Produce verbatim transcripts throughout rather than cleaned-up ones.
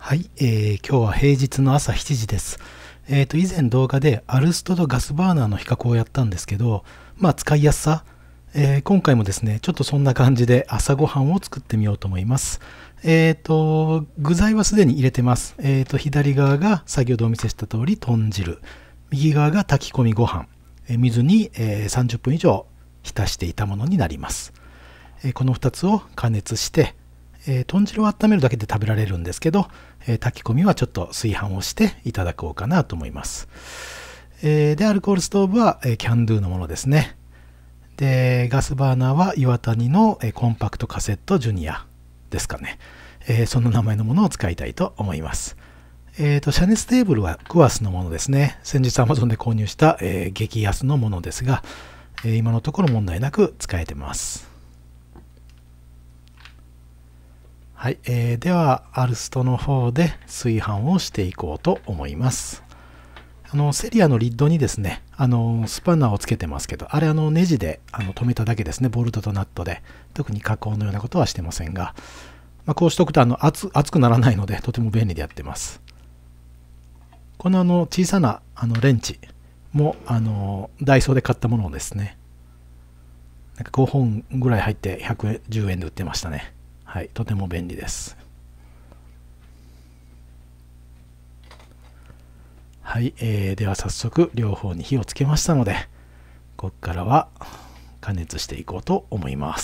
はい、えー、今日は平日の朝しちじです。えーと、以前動画でアルストとガスバーナーの比較をやったんですけど、まあ使いやすさ、えー今回もですね、ちょっとそんな感じで朝ごはんを作ってみようと思います。えーと、具材はすでに入れてます。えーと、左側が先ほどお見せした通り豚汁、右側が炊き込みご飯、えー水に、えーさんじゅっぷん以上浸していたものになります。えーこのふたつを加熱して、えー豚汁を温めるだけで食べられるんですけど、えー炊き込みはちょっと炊飯をしていただこうかなと思います。えーで、アルコールストーブは、えーキャンドゥのものですね。で、ガスバーナーは岩谷の、えーコンパクトカセットジュニアですかね。えーその名前のものを使いたいと思います。えーと、遮熱テーブルはクワスのものですね。先日 Amazon で購入した、えー激安のものですが、えー今のところ問題なく使えてます。はい、えー、ではアルストの方で炊飯をしていこうと思います。あのセリアのリッドにですね、あのスパナーをつけてますけど、あれあのネジであの留めただけですね、ボルトとナットで。特に加工のようなことはしてませんが、まあ、こうしておくとあの 熱, 熱くならないのでとても便利でやってます。このあの小さなあのレンチもあのダイソーで買ったものですね。なんかごほんぐらい入ってひゃくじゅうえんで売ってましたね。はい、とても便利です。はい、えー、では早速両方に火をつけましたので、ここからは加熱していこうと思います。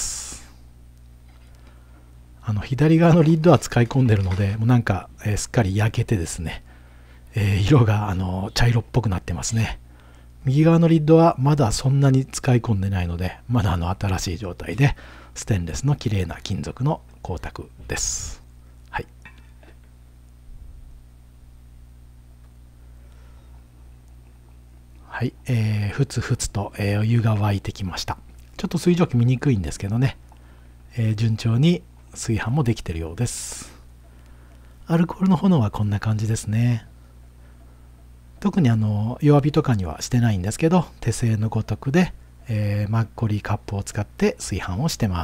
あの左側のリッドは使い込んでるので、もうなんか、えー、すっかり焼けてですね、えー、色があの茶色っぽくなってますね。右側のリッドはまだそんなに使い込んでないので、まだあの新しい状態でステンレスの綺麗な金属の光沢です。はい。はい、えー、ふつふつと、えー、お湯が沸いてきました。ちょっと水蒸気見にくいんですけどね、えー、順調に炊飯もできているようです。アルコールの炎はこんな感じですね。特にあの弱火とかにはしてないんですけど、手製のごとくで、えー、マッコリカップを使って炊飯をしてます。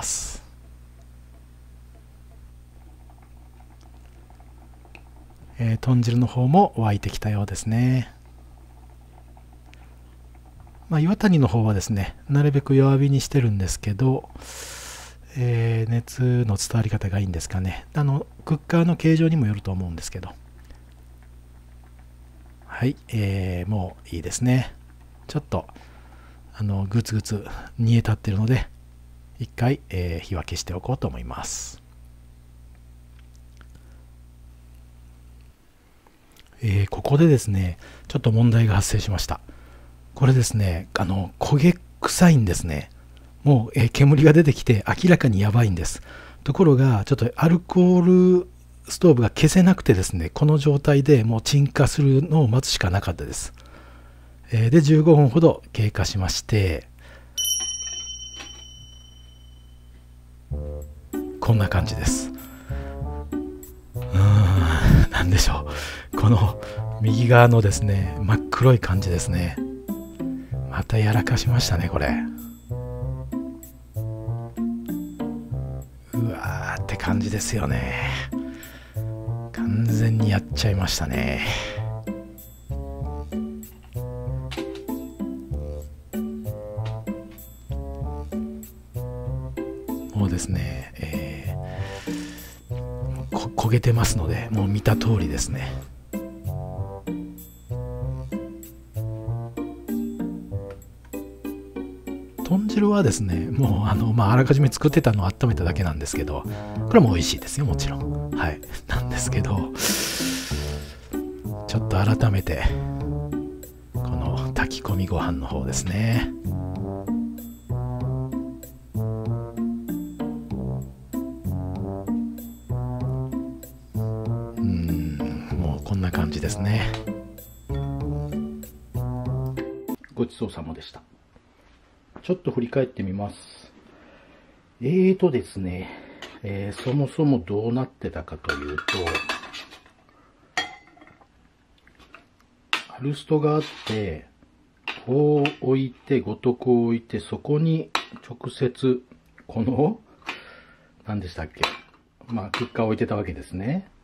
えー、豚汁の方も沸いてきたようですね。まあ、岩谷の方はですね、なるべく弱火にしてるんですけど、えー、熱の伝わり方がいいんですかね。あのクッカーの形状にもよると思うんですけど。はい、えー、もういいですね。ちょっとあのグツグツ煮え立ってるので、一回、えー、火は消しておこうと思います。えー、ここでですね、ちょっと問題が発生しました。これですね、あの焦げ臭いんですね。もう、えー、煙が出てきて明らかにやばいんです。ところがちょっとアルコールストーブが消せなくてですね、この状態でもう鎮火するのを待つしかなかったです。えー、でじゅうごふんほど経過しまして、こんな感じです。うーん、なんでしょう、この右側のですね真っ黒い感じですね。またやらかしましたねこれ。うわーって感じですよね。完全にやっちゃいましたね。もうですね、えー、こ焦げてますので、もう見た通りですね。豚汁はですね、もうあの、まあ、あらかじめ作ってたのを温めただけなんですけど、これも美味しいですよ、もちろん。はい。なんですけど、ちょっと改めて、この炊き込みご飯の方ですね。うーん、もうこんな感じですね。ごちそうさまでした。ちょっと振り返ってみます。えーとですね、えー、そもそもどうなってたかというと、アルストがあって、こう置いて、ごとく置いて、そこに直接、この、何でしたっけ、まあ、クッカーを置いてたわけですね。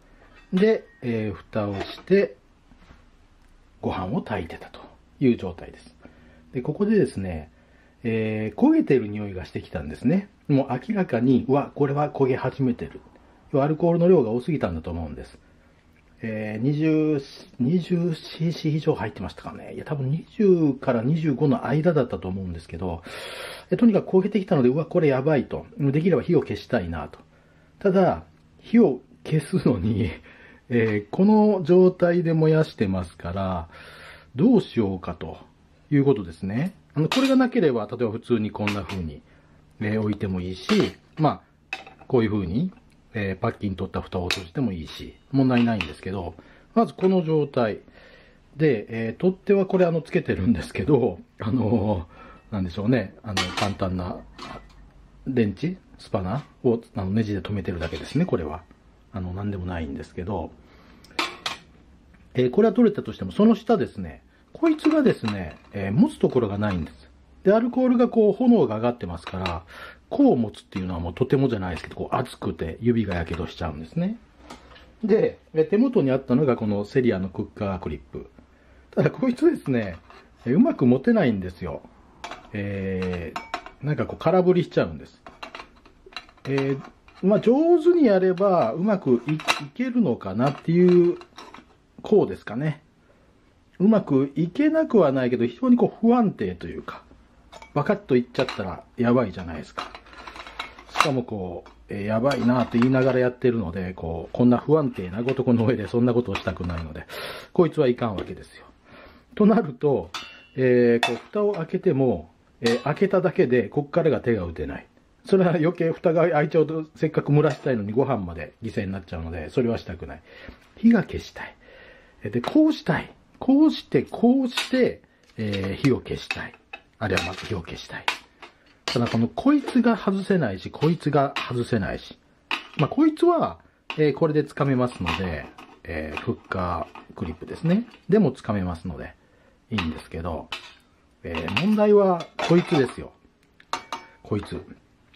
で、えー、蓋をして、ご飯を炊いてたという状態です。で、ここでですね、えー、焦げてる匂いがしてきたんですね。もう明らかに、うわ、これは焦げ始めてる。アルコールの量が多すぎたんだと思うんです。えー、にじゅう、にじゅうシーシー 以上入ってましたかね。いや、多分にじゅうからにじゅうごの間だったと思うんですけど、えとにかく焦げてきたので、うわ、これやばいと。できれば火を消したいなと。ただ、火を消すのに、えー、この状態で燃やしてますから、どうしようかということですね。あの、これがなければ、例えば普通にこんな風に、えー、置いてもいいし、まあ、こういう風に、えー、パッキン取った蓋を閉じてもいいし、問題ないんですけど、まずこの状態で、えー、取っ手はこれあの、つけてるんですけど、あのー、なんでしょうね、あの、簡単な、電池スパナをあのネジで留めてるだけですね、これは。あの、なんでもないんですけど、えー、これは取れたとしても、その下ですね、こいつがですね、えー、持つところがないんです。で、アルコールがこう、炎が上がってますから、こう持つっていうのはもうとてもじゃないですけど、こう熱くて指がやけどしちゃうんですね。で、手元にあったのがこのセリアのクッカークリップ。ただこいつですね、うまく持てないんですよ。えー、なんかこう空振りしちゃうんです。えー、まあ上手にやればうまく い, いけるのかなっていう、こうですかね。うまくいけなくはないけど、非常にこう不安定というか、バカッといっちゃったらやばいじゃないですか。しかもこう、えー、やばいなって言いながらやってるので、こう、こんな不安定なごとこの上でそんなことをしたくないので、こいつはいかんわけですよ。となると、えー、こう、蓋を開けても、えー、開けただけで、こっからが手が打てない。それは余計蓋が開いちゃうと、せっかく蒸らしたいのにご飯まで犠牲になっちゃうので、それはしたくない。火が消したい。で、こうしたい。こうして、こうして、えー、火を消したい。あるいはまず火を消したい。ただこのこいつが外せないし、こいつが外せないし。まあこいつは、えー、これで掴めますので、えー、フッカークリップですね。でも掴めますので、いいんですけど、えー、問題はこいつですよ。こいつ。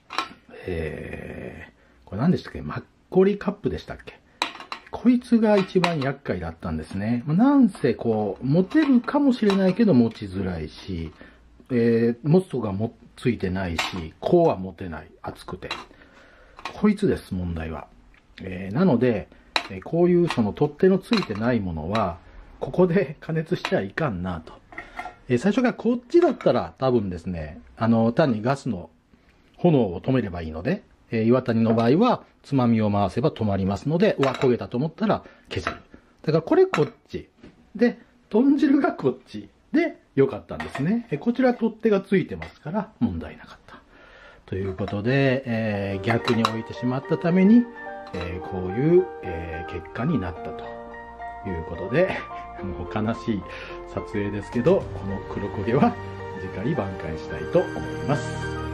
えー、これ何でしたっけ？マッコリカップでしたっけ？こいつが一番厄介だったんですね。まあ、なんせこう、持てるかもしれないけど持ちづらいし、えー、持つとかもついてないし、こうは持てない。熱くて。こいつです、問題は。えー、なので、えー、こういうその取っ手のついてないものは、ここで加熱しちゃいかんなと。えー、最初からこっちだったら多分ですね、あの、単にガスの炎を止めればいいので、えー、岩谷の場合は、つまみを回せば止まりますので、うわ、焦げたと思ったら消せる。だからこれこっち。で、豚汁がこっち。で、良かったんですね。こちら取っ手がついてますから問題なかった。ということで、えー、逆に置いてしまったために、えー、こういう、えー、結果になったということで、もう悲しい撮影ですけど、この黒焦げは次回挽回したいと思います。